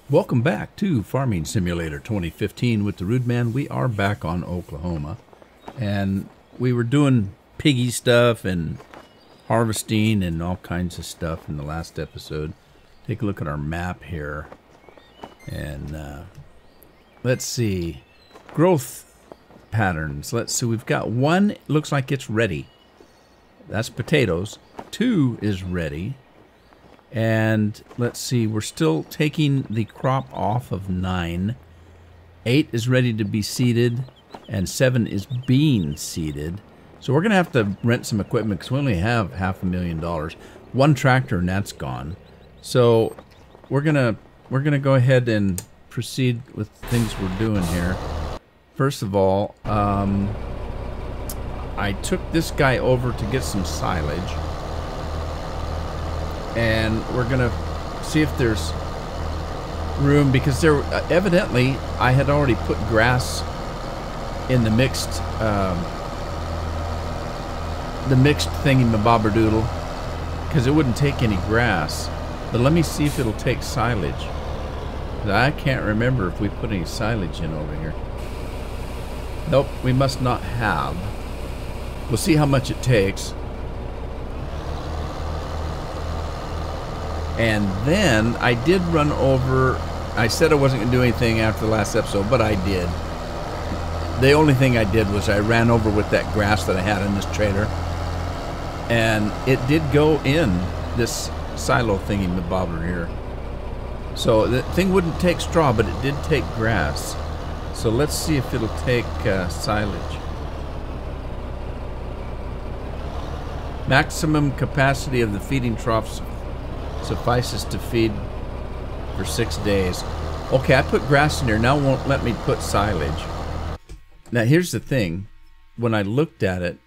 Welcome back to Farming Simulator 2015 with the Rude Man. We are back on Oklahoma, and we were doing piggy stuff and harvesting and all kinds of stuff in the last episode. Take a look at our map here, and let's see. Growth patterns. Let's see. We've got one, looks like it's ready. That's potatoes. 2 is ready. And let's see, we're still taking the crop off of 9. 8 is ready to be seeded, and 7 is being seeded. So we're going to have to rent some equipment because we only have $500,000. One tractor and that's gone. So we're gonna go ahead and proceed with things we're doing here. First of all, I took this guy over to get some silage. And we're gonna see if there's room, because there evidently I had already put grass in the mixed thingy-mabobberdoodle, because it wouldn't take any grass. But let me see if it'll take silage. I can't remember if we put any silage in over here. Nope, we must not have. We'll see how much it takes. And then I did run over. I said I wasn't going to do anything after the last episode, but I did. The only thing I did was I ran over with that grass that I had in this trailer. And it did go in this silo thingy-mabobber here. So the thing wouldn't take straw, but it did take grass. So let's see if it'll take silage. Maximum capacity of the feeding troughs suffices to feed for 6 days. Okay, I put grass in there. Now it won't let me put silage. Now here's the thing. When I looked at it,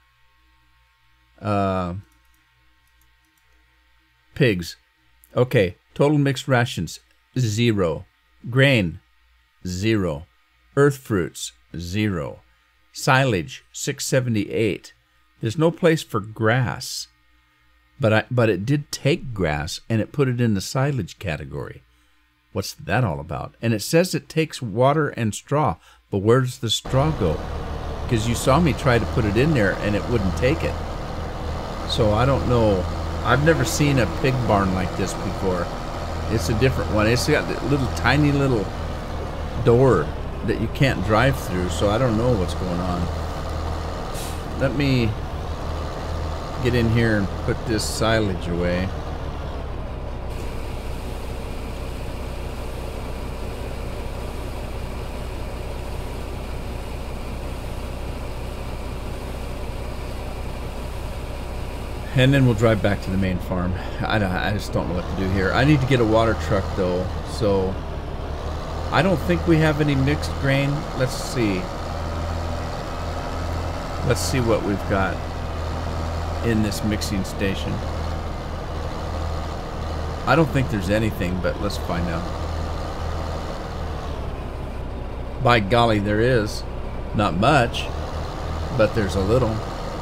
pigs. Okay, total mixed rations, 0. Grain, 0. Earth fruits, 0. Silage, 678. There's no place for grass. But it did take grass, and it put it in the silage category. What's that all about? And it says it takes water and straw. But where does the straw go? Because you saw me try to put it in there, and it wouldn't take it. So I don't know. I've never seen a pig barn like this before. It's a different one. It's got a little tiny little door that you can't drive through, so I don't know what's going on. Let me get in here and put this silage away. And then we'll drive back to the main farm. I just don't know what to do here. I need to get a water truck though, so I don't think we have any mixed grain. Let's see. Let's see what we've got in this mixing station. I don't think there's anything, but let's find out. By golly, there is. Not much, but there's a little.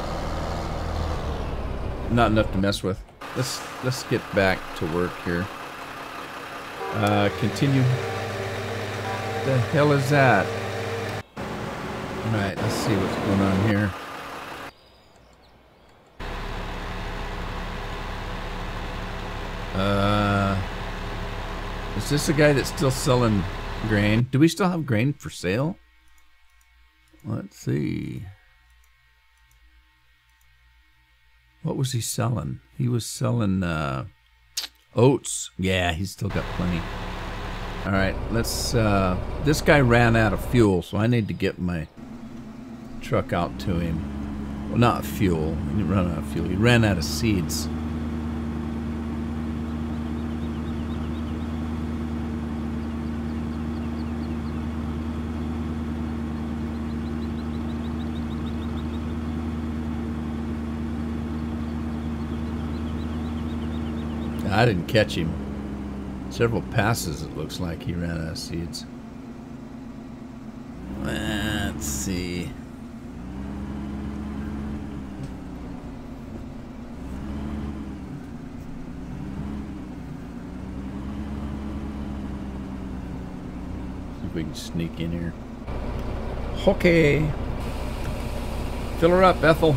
Not enough to mess with. Let's get back to work here. Continue. The hell is that? Alright, let's see what's going on here. Is this a guy that's still selling grain? Do we still have grain for sale? Let's see. What was he selling? He was selling oats. Yeah, he's still got plenty. All right, let's. This guy ran out of fuel, so I need to get my truck out to him. Well, not fuel. He didn't run out of fuel. He ran out of seeds. I didn't catch him. Several passes, it looks like he ran out of seeds. Let's see. if we can sneak in here. Okay. Fill her up, Ethel.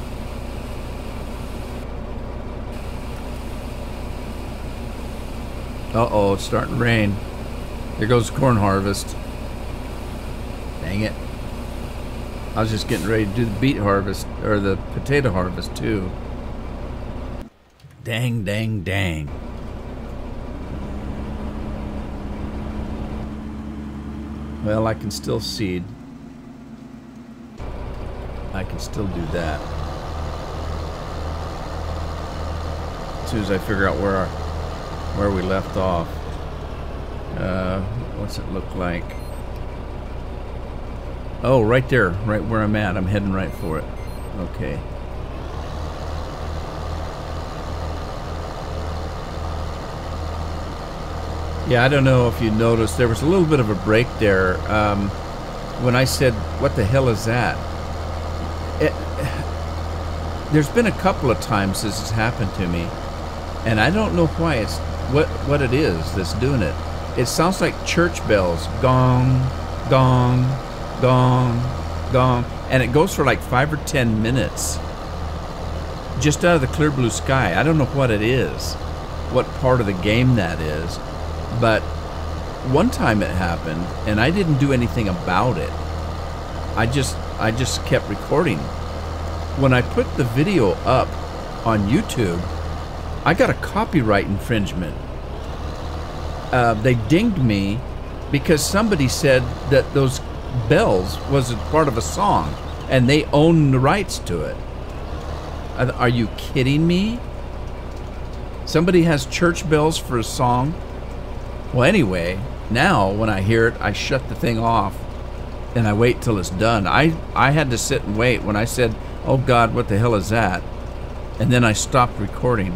Uh-oh, it's starting to rain. There goes the corn harvest. Dang it. I was just getting ready to do the beet harvest, or the potato harvest, too. Dang, dang, dang. Well, I can still seed. I can still do that. As soon as I figure out where we left off. What's it look like? Oh, right there, right where I'm at. I'm heading right for it. Okay. Yeah, I don't know if you noticed, there was a little bit of a break there. When I said, what the hell is that? There's been a couple of times this has happened to me, and I don't know why it's what it is that's doing it. It sounds like church bells. Gong, gong, gong, gong. And it goes for like 5 or 10 minutes. Just out of the clear blue sky. I don't know what it is, what part of the game that is. But one time it happened, and I didn't do anything about it. I just kept recording. When I put the video up on YouTube, I got a copyright infringement. They dinged me because somebody said that those bells was a part of a song, and they own the rights to it. Are you kidding me? Somebody has church bells for a song? Well, anyway, now when I hear it, I shut the thing off and I wait till it's done. I had to sit and wait when I said, oh God, what the hell is that? And then I stopped recording.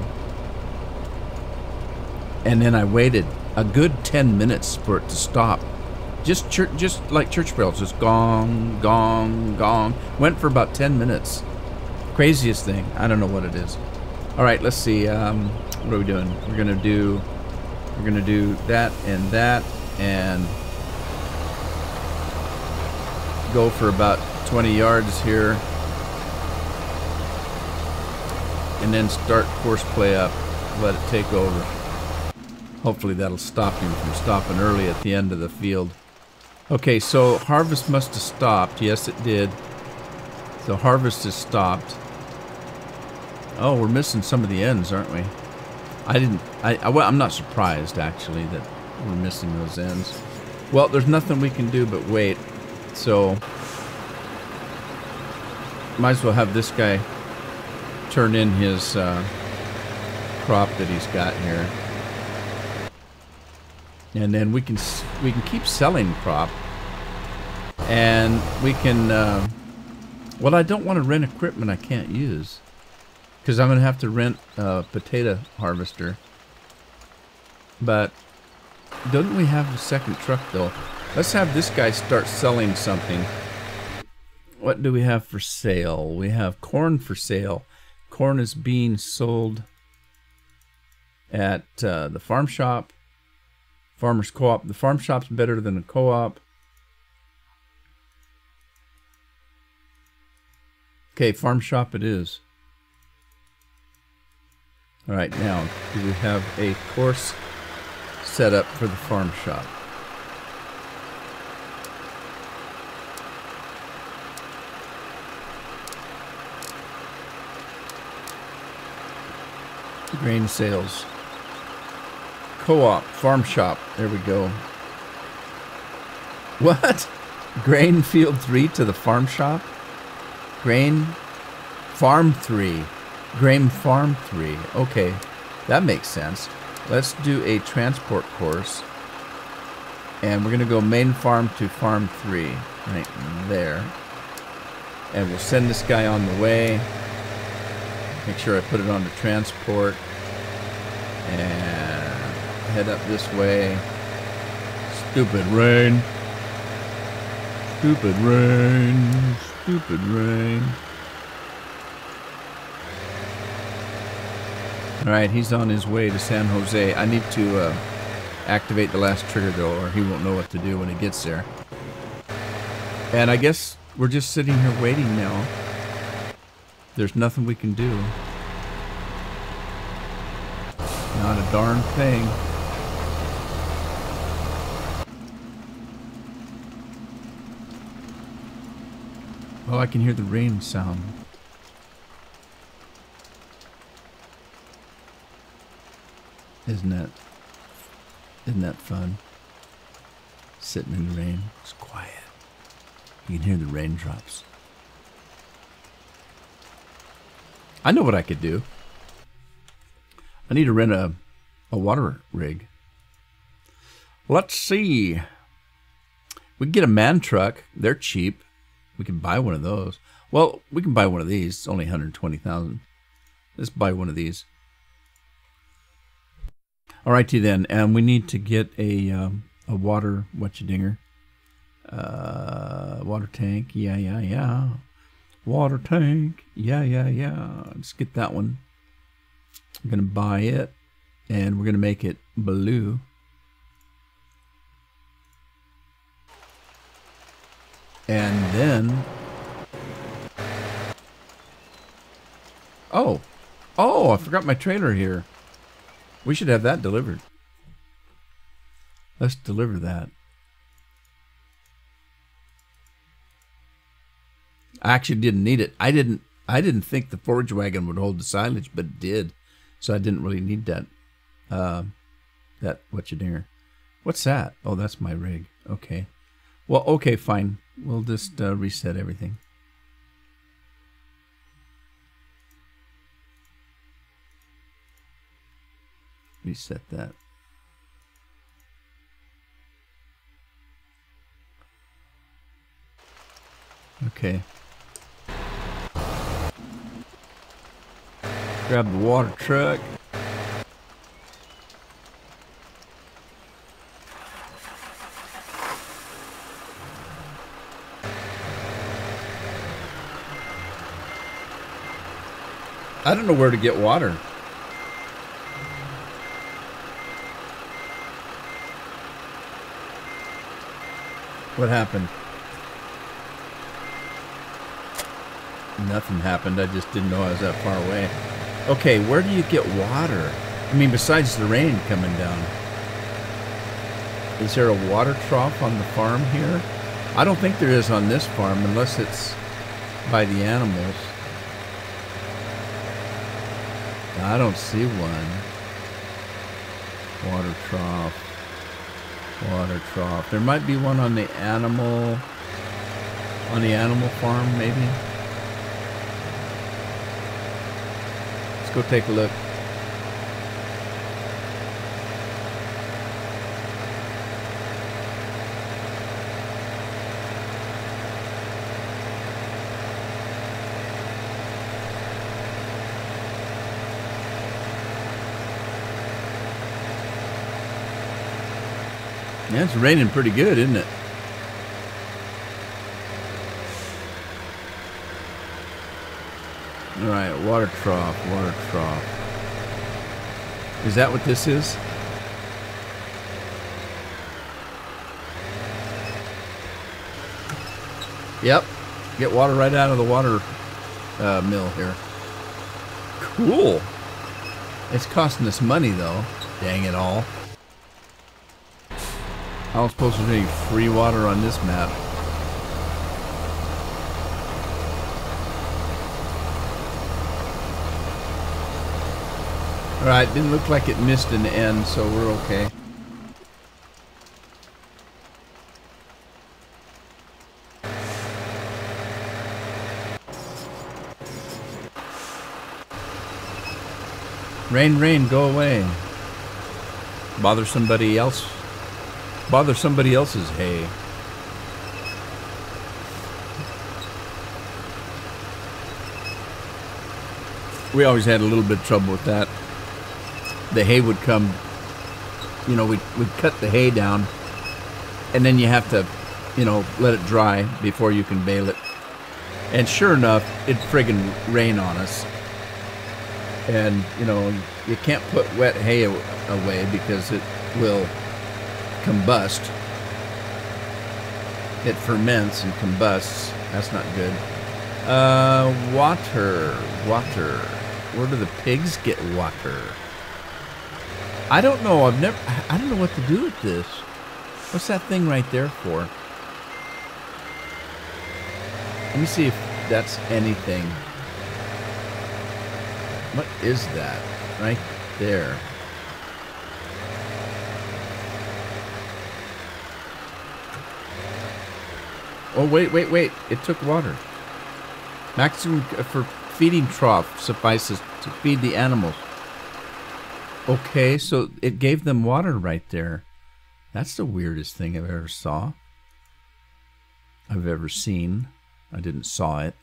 And then I waited a good 10 minutes for it to stop. Just like church bells, just gong, gong, gong. Went for about 10 minutes. Craziest thing. I don't know what it is. All right, let's see. What are we doing? We're gonna do that and go for about 20 yards here, and then start course play up. Let it take over. Hopefully that'll stop him from stopping early at the end of the field. Okay, so harvest must have stopped. Yes, it did. So harvest has stopped. Oh, we're missing some of the ends, aren't we? I'm not surprised, actually, that we're missing those ends. Well, there's nothing we can do but wait. So, might as well have this guy turn in his crop that he's got here. And then we can keep selling crop. And we can... well, I don't want to rent equipment I can't use, because I'm going to have to rent a potato harvester. But don't we have a second truck, though? Let's have this guy start selling something. What do we have for sale? We have corn for sale. Corn is being sold at the farm shop, farmer's co-op. The farm shop's better than the co-op. Okay, farm shop it is. All right, now, do we have a course set up for the farm shop? Grain sales. Co-op, farm shop, there we go. What? Grain field 3 to the farm shop? Grain farm 3. Grain farm 3. Okay, that makes sense. Let's do a transport course. And we're going to go main farm to farm 3. Right there. And we'll send this guy on the way. Make sure I put it on the transport. And head up this way. Stupid rain. Stupid rain. Stupid rain. Alright, he's on his way to San Jose. I need to activate the last trigger though, or he won't know what to do when he gets there. And I guess we're just sitting here waiting now. There's nothing we can do. Not a darn thing. Oh, I can hear the rain sound. Isn't that fun? Sitting in the rain. It's quiet. You can hear the raindrops. I know what I could do. I need to rent a water rig. Let's see. We can get a man truck. They're cheap. We can buy one of those. Well, we can buy one of these. It's only $120,000. Let's buy one of these. All righty then. And we need to get a water whatcha-dinger. Water tank. Yeah. Water tank. Yeah. Let's get that one. I'm going to buy it. And we're going to make it blue. And then... Oh, I forgot my trailer here. We should have that delivered. Let's deliver that. I actually didn't need it. I didn't think the forage wagon would hold the silage, but it did. So I didn't really need that. That whatcha-dinger. What's that? Oh, that's my rig. Okay. Well, okay, fine. We'll just reset everything. Reset that. Okay. Grab the water truck. I don't know where to get water. What happened? Nothing happened. I just didn't know I was that far away. Okay, where do you get water? I mean, besides the rain coming down. Is there a water trough on the farm here? I don't think there is on this farm unless it's by the animals. I don't see one. Water trough. Water trough. There might be one on the animal farm, maybe. Let's go take a look. Yeah, it's raining pretty good, isn't it? All right, water trough. Is that what this is? Yep. Get water right out of the water mill here. Cool. It's costing us money, though. Dang it all. I don't suppose there's any free water on this map. Alright, didn't look like it missed an end, so we're okay. Rain, go away. Bother somebody else. Bother somebody else's hay. We always had a little bit of trouble with that. The hay would come, you know, we'd cut the hay down, and then you have to, you know, let it dry before you can bale it. And sure enough, it'd friggin' rain on us. And, you know, you can't put wet hay away because it will combust. It ferments and combusts. That's not good. Water. Where do the pigs get water? I don't know. I don't know what to do with this. What's that thing right there for? Let me see if that's anything. What is that? Right there. Oh, wait. It took water. Maximum for feeding trough suffices to feed the animals. Okay, so it gave them water right there. That's the weirdest thing I've ever seen. I didn't saw it.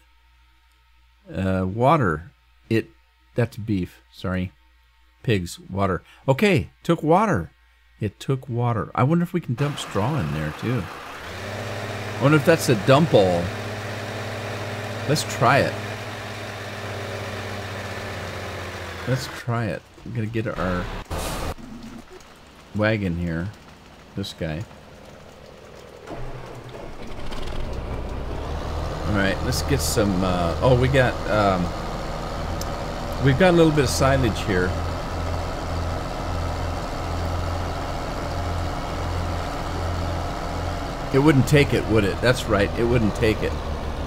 Water. That's beef. Sorry. Pigs. Water. Okay, took water. It took water. I wonder if we can dump straw in there too. I wonder if that's a dump all. Let's try it. I'm gonna get our wagon here. This guy. Alright, let's get some, we've got a little bit of silage here. It wouldn't take it, would it? That's right, it wouldn't take it.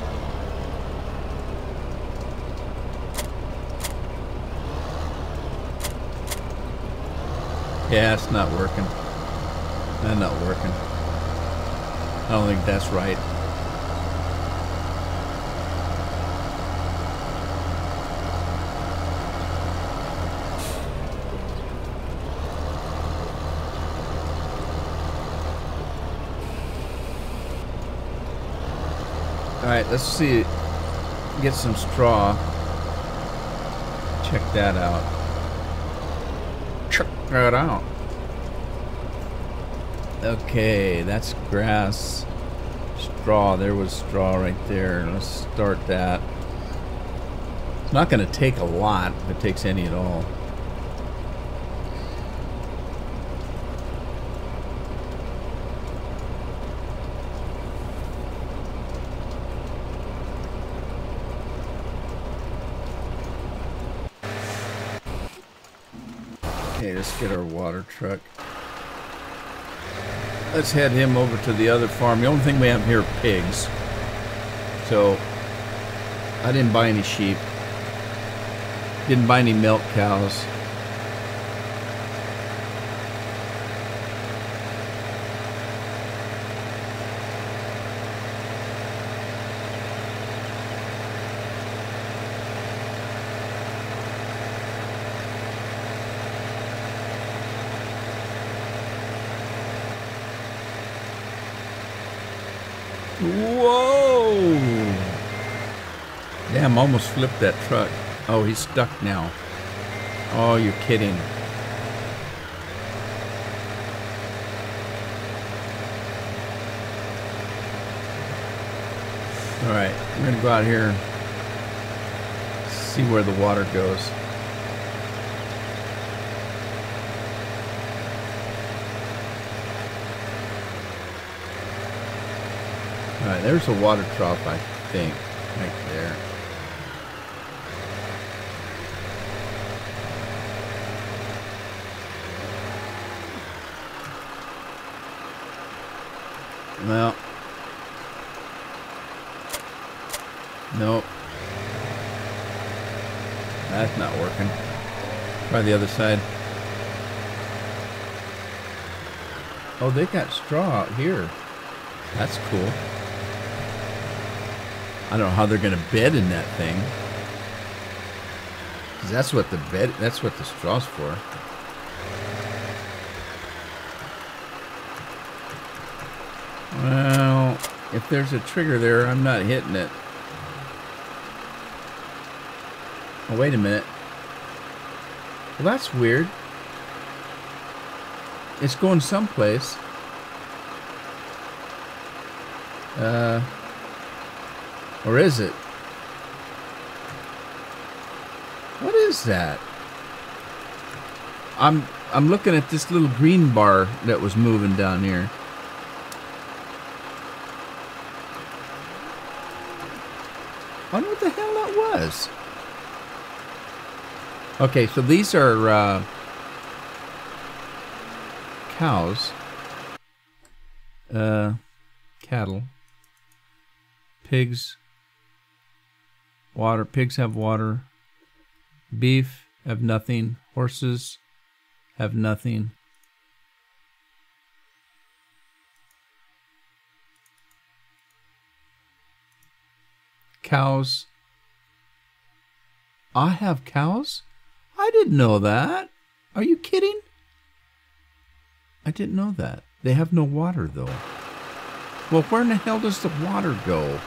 Yeah, it's not working. That's not working. I don't think that's right. Alright, let's see. Get some straw. Check that out. Check that out. Okay, that's grass. Straw. There was straw right there. Let's start that. It's not going to take a lot, if it takes any at all. Okay, let's get our water truck. Let's head him over to the other farm. The only thing we have here are pigs. So, I didn't buy any sheep. Didn't buy any milk cows. Whoa! Damn, almost flipped that truck. Oh, he's stuck now. Oh, you're kidding. Alright, we're going to go out here and see where the water goes. Alright, there's a water trough, I think, right there. Well, nope. That's not working. Try the other side. Oh, they got straw out here. That's cool. I don't know how they're going to bed in that thing. 'Cause that's what the straw's for. Well, if there's a trigger there, I'm not hitting it. Oh, wait a minute. Well, that's weird. It's going someplace. Or is it? What is that? I'm looking at this little green bar that was moving down here. I wonder what the hell that was. Okay, so these are cows, cattle, pigs, water. Pigs have water. Beef have nothing. Horses have nothing. Cows. I have cows? I didn't know that. Are you kidding? I didn't know that. They have no water, though. Well, where in the hell does the water go?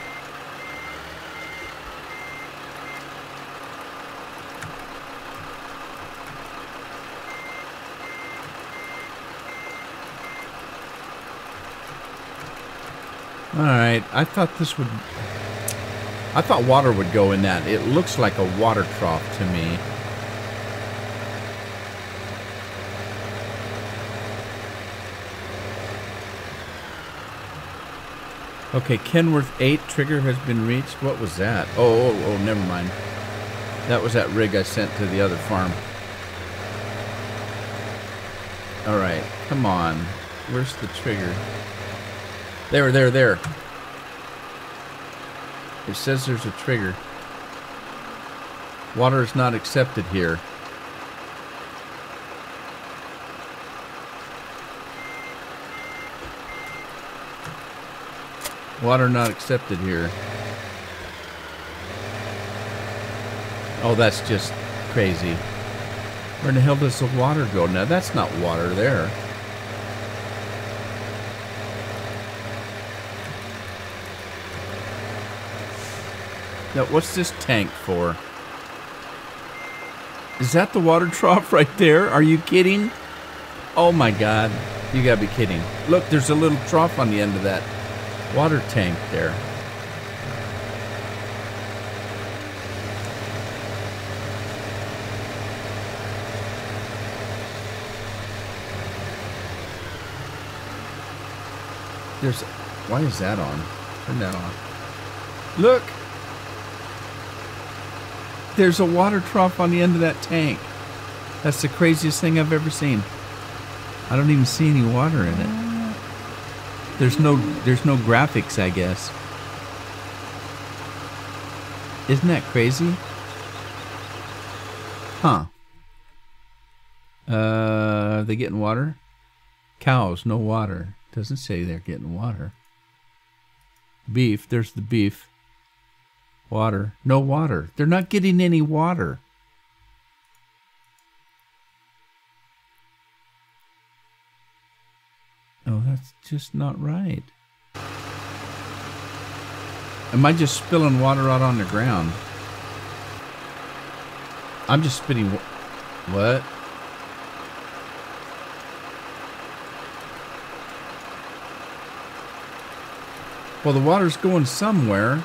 Alright, I thought water would go in that. It looks like a water trough to me. Okay, Kenworth 8 trigger has been reached. What was that? Oh, never mind. That was that rig I sent to the other farm. Alright, come on. Where's the trigger? There. It says there's a trigger. Water is not accepted here. Water not accepted here. Oh, that's just crazy. Where in the hell does the water go? Now, that's not water there. Now, what's this tank for? Is that the water trough right there? Are you kidding? Oh my God. You gotta be kidding. Look, there's a little trough on the end of that water tank there. Why is that on? Turn that on. Look! There's a water trough on the end of that tank. That's the craziest thing I've ever seen. I don't even see any water in it. There's no graphics, I guess. Isn't that crazy? Huh. Are they getting water? Cows, no water. Doesn't say they're getting water. Beef, there's the beef. Water, no water. They're not getting any water. Oh, that's just not right. Am I just spilling water out on the ground? I'm just spitting... What? Well, the water's going somewhere.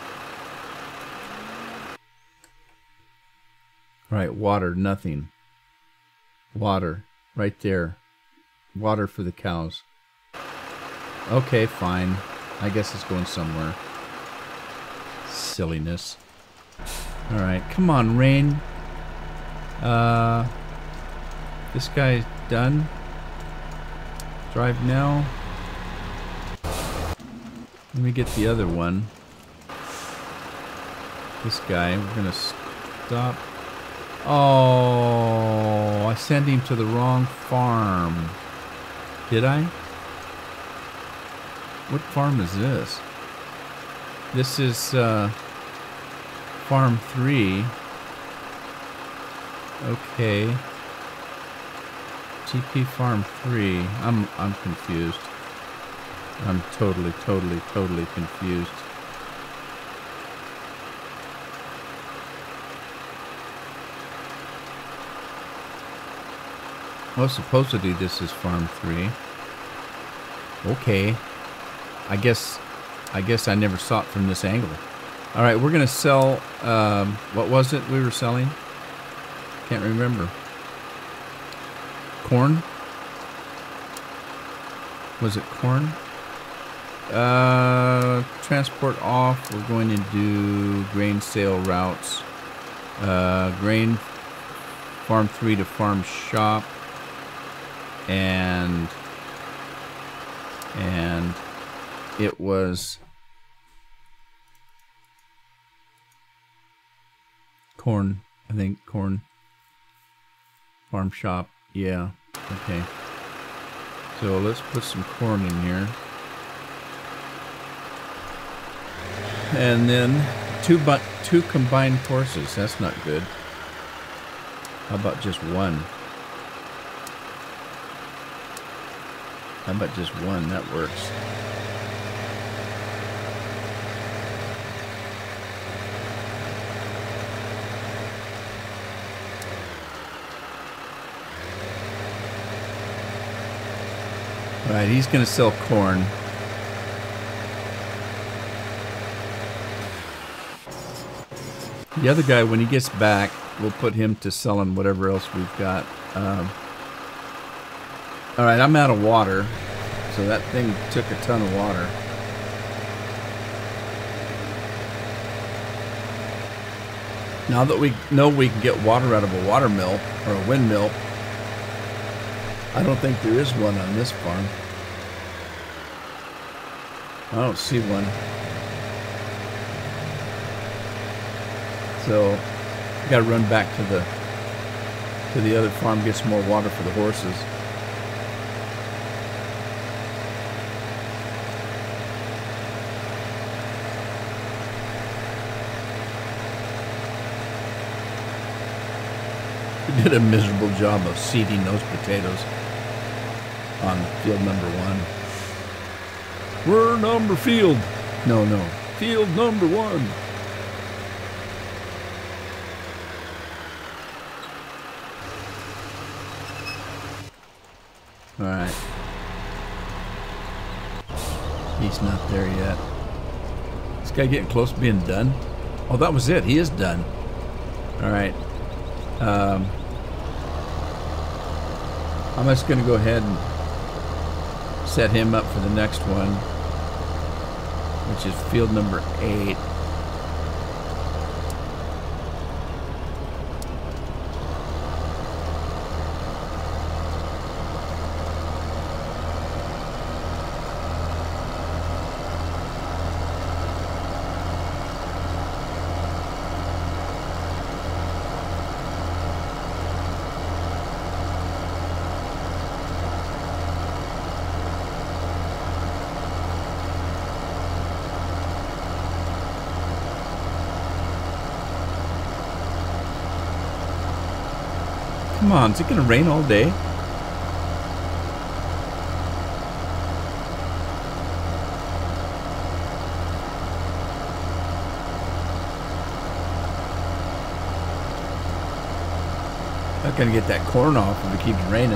Right, water, nothing. Water, right there. Water for the cows. Okay, fine. I guess it's going somewhere. Silliness. Alright, come on, rain. This guy's done. Drive now. Let me get the other one. This guy, we're gonna stop. Oh, I sent him to the wrong farm. Did I? What farm is this? This is farm 3. Okay. GP farm 3. I'm confused. I'm totally confused. Well, supposedly this is farm 3. Okay. I guess I never saw it from this angle. All right, we're gonna sell. What was it we were selling? Can't remember. corn? Was it corn? Transport off. We're going to do grain sale routes. Grain farm 3 to farm shop. And it was corn. I think corn. Farm shop. Yeah. Okay. So let's put some corn in here. And then two combined horses. That's not good. How about just one? How about just one? That works. All right, he's going to sell corn. The other guy, when he gets back, we'll put him to selling whatever else we've got. All right, I'm out of water, so that thing took a ton of water. Now that we know we can get water out of a water mill or a windmill, I don't think there is one on this farm. I don't see one. So I got to run back to the other farm, get some more water for the horses. We did a miserable job of seeding those potatoes on field number 1. We're number field. No, field number 1. All right. He's not there yet. This guy getting close to being done. Oh, that was it. He is done. All right. I'm just going to go ahead and set him up for the next one, which is field number 8. Come on, is it going to rain all day? Not going to get that corn off if it keeps raining.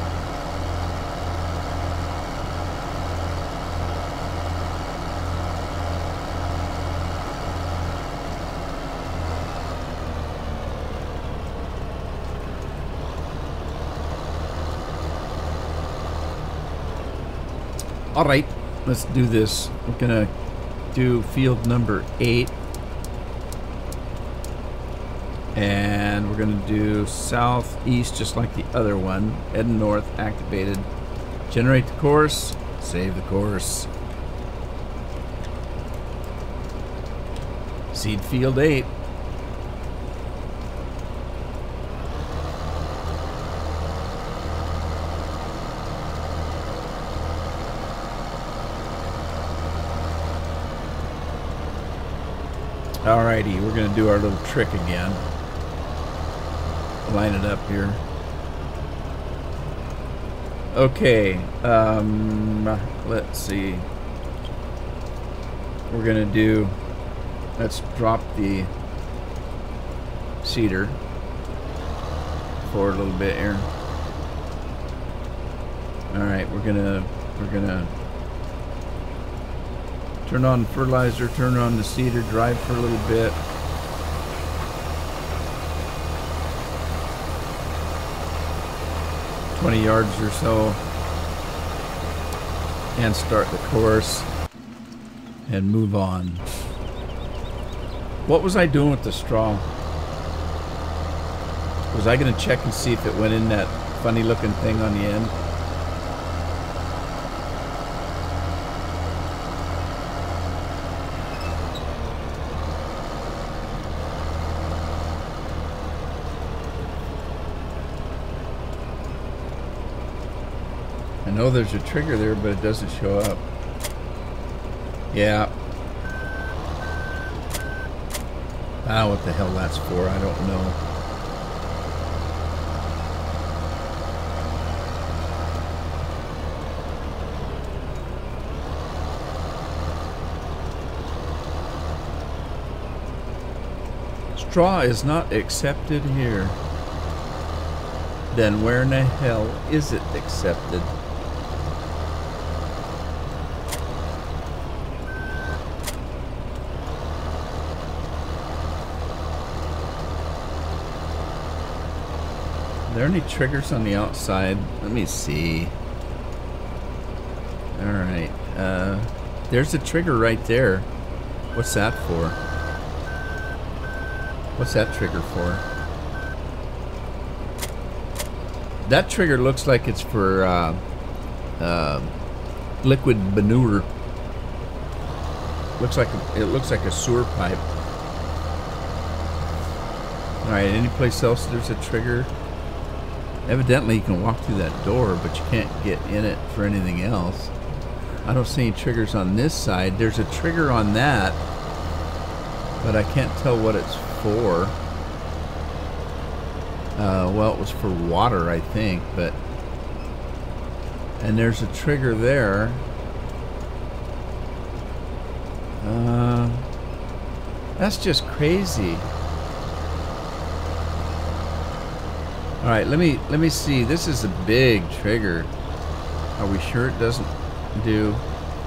All right, let's do this. We're gonna do field number 8, and we're gonna do southeast just like the other one. Head north, activated. Generate the course, save the course. Seed field 8. Alrighty, we're going to do our little trick again. Line it up here. Okay, let's see. We're going to do, let's drop the cedar forward a little bit here. Alright, we're gonna turn on fertilizer, turn on the cedar, drive for a little bit. 20 yards or so and start the course and move on. What was I doing with the straw? Was I going to check and see if it went in that funny looking thing on the end? I know there's a trigger there, but it doesn't show up. Yeah. Ah, what the hell that's for, I don't know. Straw is not accepted here. Then where in the hell is it accepted? Are there any triggers on the outside? Let me see. Alright. There's a trigger right there. What's that for? What's that trigger for? That trigger looks like it's for liquid manure. It looks like a sewer pipe. Alright, any place else there's a trigger? Evidently you can walk through that door, but you can't get in it for anything else. I don't see any triggers on this side. There's a trigger on that, but I can't tell what it's for. Well, it was for water, I think, but... And there's a trigger there. That's just crazy. Alright, let me see. This is a big trigger. Are we sure it doesn't do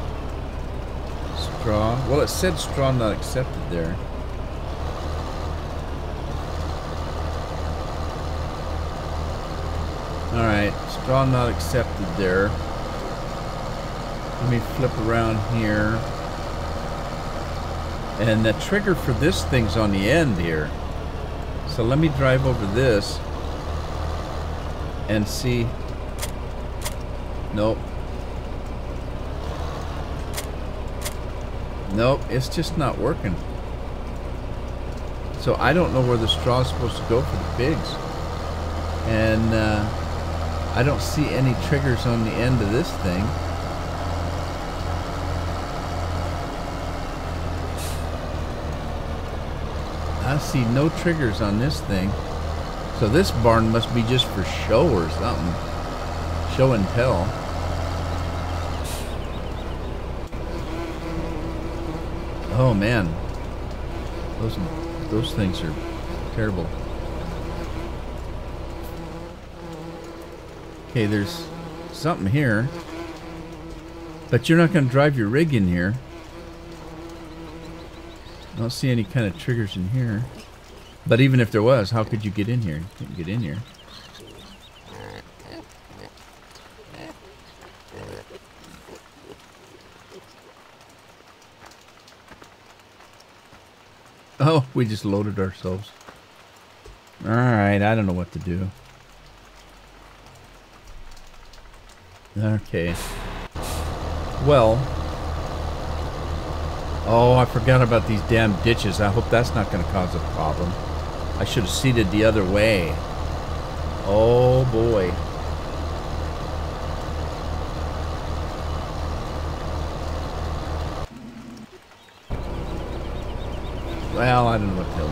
straw? Well, it said straw not accepted there. Alright, straw not accepted there. Let me flip around here. And the trigger for this thing's on the end here. So let me drive over this and see. Nope. Nope, it's just not working. So I don't know where the straw is supposed to go for the pigs. And I don't see any triggers on the end of this thing. I see no triggers on this thing. So this barn must be just for show or something. Show and tell. Oh man. Those things are terrible. Okay, there's something here. But you're not going to drive your rig in here. I don't see any kind of triggers in here. But even if there was, how could you get in here? You couldn't get in here. Oh, we just loaded ourselves. Alright, I don't know what to do. Okay. Well. Oh, I forgot about these damn ditches. I hope that's not going to cause a problem. I should have seated the other way. Oh boy. Well, I don't know what they'll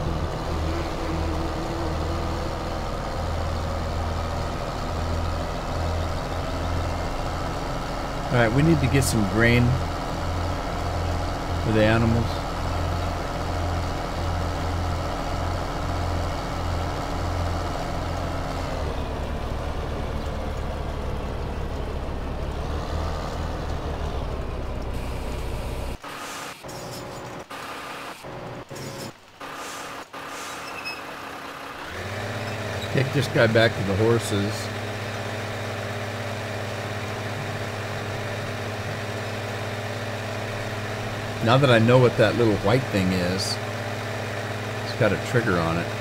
do. Alright, we need to get some grain for the animals. Take this guy back to the horses. Now that I know what that little white thing is, it's got a trigger on it.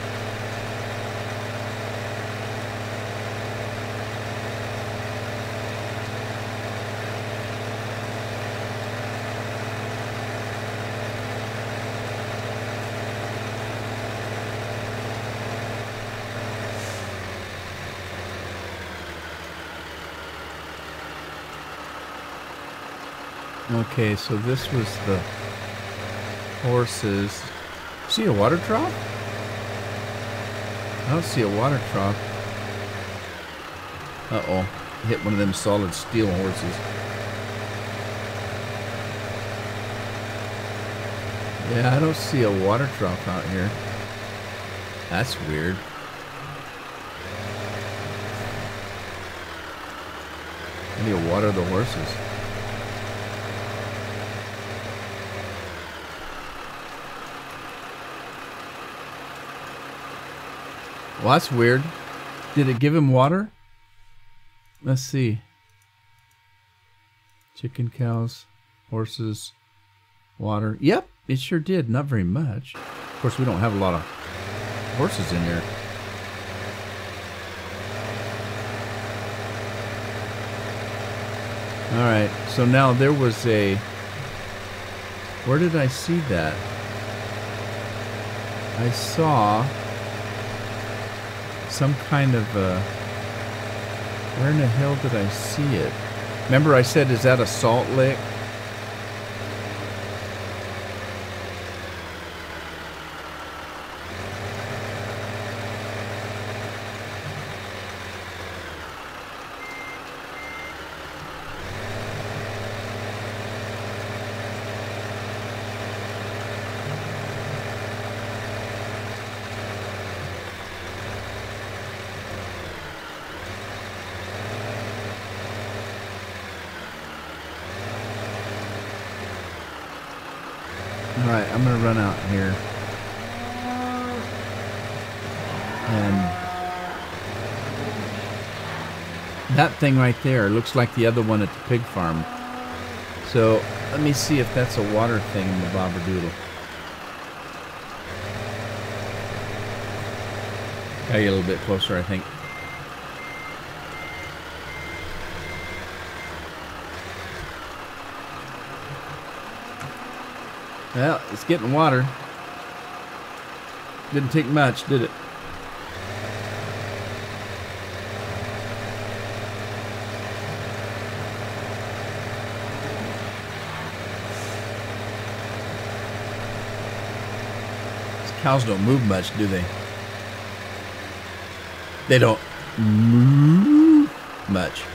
Okay, so this was the horses. See a water trough? I don't see a water trough. Uh-oh. Hit one of them solid steel horses. Yeah, I don't see a water trough out here. That's weird. I need to water the horses. Well, that's weird. Did it give him water? Let's see. Chicken, cows, horses, water. Yep, it sure did. Not very much. Of course, we don't have a lot of horses in here. All right, so now there was a... Where did I see that? I saw... some kind of where in the hell did I see it? Remember I said, is that a salt lick? Alright, I'm going to run out here. And that thing right there looks like the other one at the pig farm. So let me see if that's a water thing in the Bobberdoodle. Gotta get a little bit closer, I think. Well, it's getting water. Didn't take much, did it? These cows don't move much, do they? They don't move much.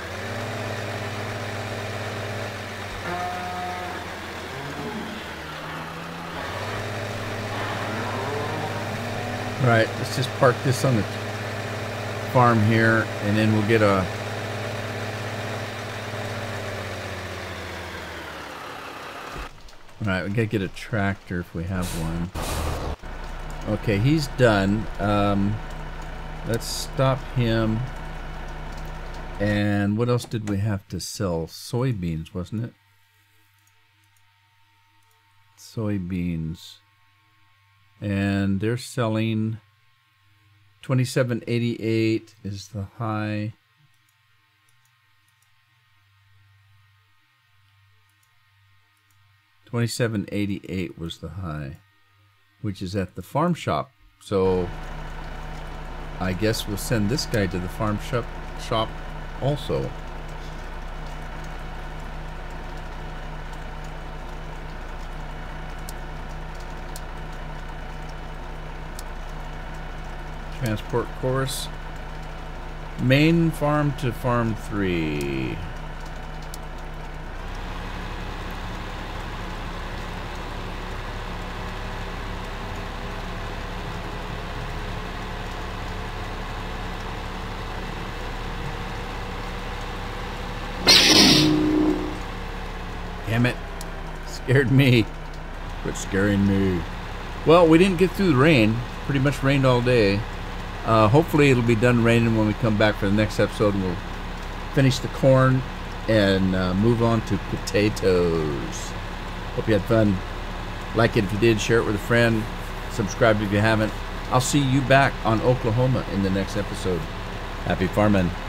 Right, let's just park this on the farm here, and then we'll get a... Alright, we gotta get a tractor if we have one. Okay, he's done. Let's stop him. And what else did we have to sell? Soybeans, wasn't it? Soybeans. And they're selling $27.88 is the high. $27.88 was the high, which is at the farm shop. So I guess we'll send this guy to the farm shop also. Transport course. Main farm to farm 3. Damn it. Scared me. Quit scaring me. Well, we didn't get through the rain. Pretty much rained all day. Hopefully it'll be done raining when we come back for the next episode, and we'll finish the corn and move on to potatoes. Hope you had fun. Like it if you did, share it with a friend, subscribe if you haven't. I'll see you back on Oklahoma in the next episode. Happy farming.